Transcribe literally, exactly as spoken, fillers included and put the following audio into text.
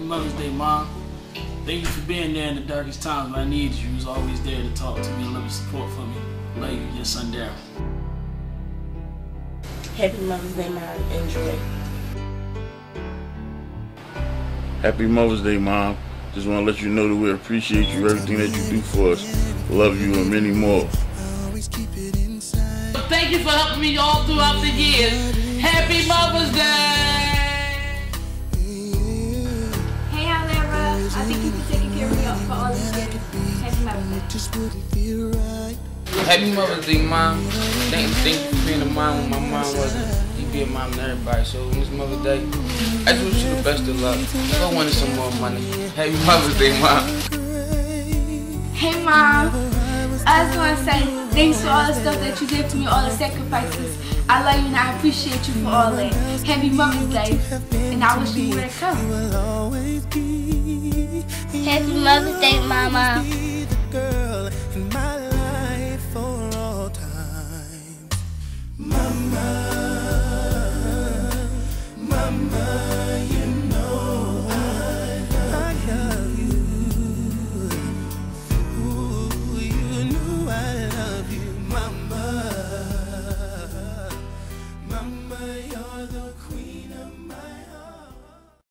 Mother's Day, Mom. Thank you for being there in the darkest times when I needed you. You was always there to talk to me and love and support for me. Love you, your son, Daryl. Happy Mother's Day, Mom. Enjoy. Happy Mother's Day, Mom. Just want to let you know that we appreciate you, everything that you do for us. Love you and many more. Thank you for helping me all throughout the years. Happy Mother's Day! Hey, Alera. I think you've been taking care of me for all these years. Happy Mother's Day. Happy Mother's Day, Mom. Thank, thank you for being a mom when my mom wasn't. You be a mom to everybody. So on this Mother's Day, I just wish you the best of luck. I wanted some more money. Happy Mother's Day, Mom. Hey, Mom. I just want to say thanks for all the stuff that you did to me, all the sacrifices. I love you and I appreciate you for all that. Happy Mother's Day, and I wish you more to come. Happy Mother's Day, Mama.